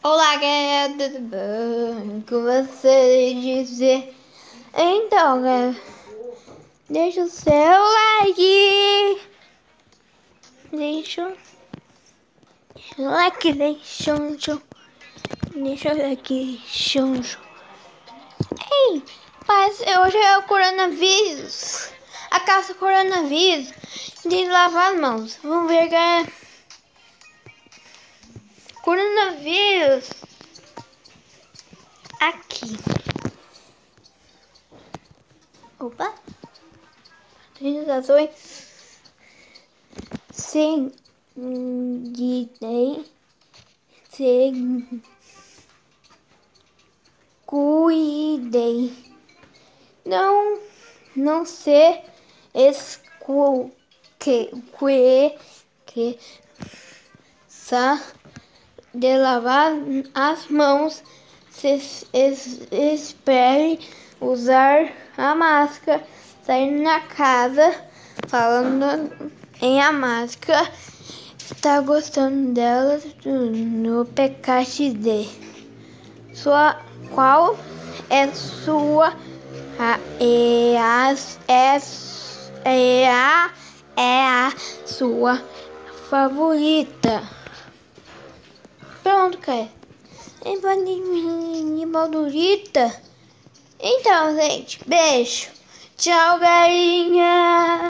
Olá, galera, tudo bem com você dizer? Então, galera, deixa o seu like, deixa o like, deixa o like, Ei, mas hoje é o coronavírus, a caça ao coronavírus, de lavar as mãos. Vamos ver, galera, coronavírus aqui. Opa! Utilizações sem cuidem, não se esqueça de lavar as mãos. Espere usar a máscara, sair na casa falando em a máscara. Está gostando dela no PKXD? Qual é a sua favorita? Pronto, cara. Favorita. Então, gente, beijo. Tchau, galinha.